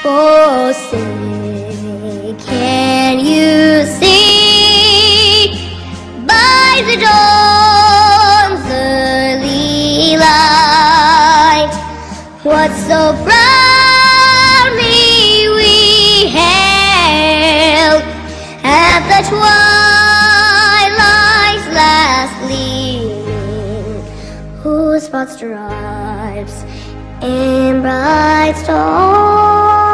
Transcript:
Oh, say, can you see by the dawn's early light what so proudly we hailed at the twilight's last gleaming, whose broad stripes and bright stars